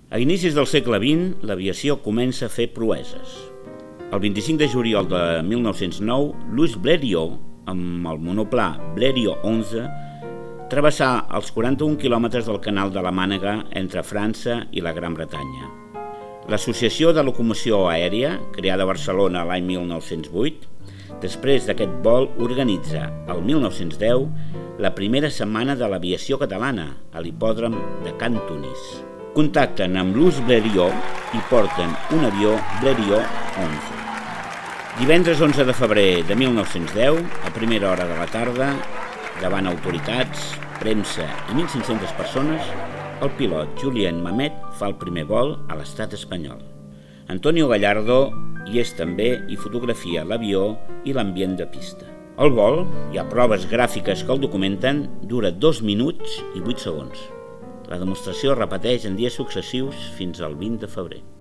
A inicis del segle XX, l'aviació comença a fer proeses. El 25 de juliol de 1909, Louis Blériot, amb el monoplà Blériot 11, travessà els 41 quilòmetres del canal de la Mànega entre França i la Gran Bretanya. L'Associació de Locomoció Aèria, creada a Barcelona l'any 1908, després d'aquest vol organitza, el 1910, la primera setmana de l'aviació catalana a l'hipòdrom de Can Tunis. Contacten amb Louis Blériot i porten un avió Blériot 11. Divendres 11 de febrer de 1910, a primera hora de la tarda, davant autoritats, premsa i 1.500 persones, el pilot Julien Mamet fa el primer vol a l'estat espanyol. Antonio Gallardo hi és també i fotografia l'avió i l'ambient de pista. El vol, hi ha proves gràfiques que el documenten, dura 2 minuts i 8 segons. La demostració es repeteix en dies successius fins al 20 de febrer.